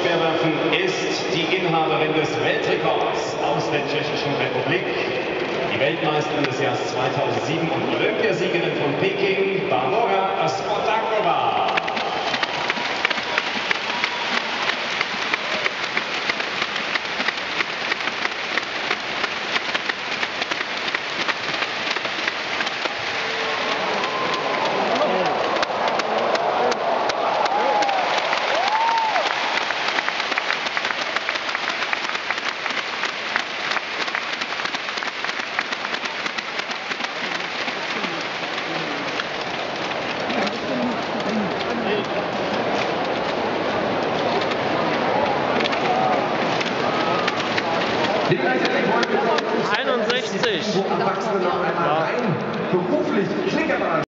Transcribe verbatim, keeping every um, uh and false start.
Speerwerfen ist die Inhaberin des Weltrekords aus der Tschechischen Republik, die Weltmeisterin des Jahres zweitausendsieben und Olympiasiegerin von Peking, Barbora Spotakova. einundsechzig. Wo Erwachsene noch einmal rein beruflich Klickerbahn.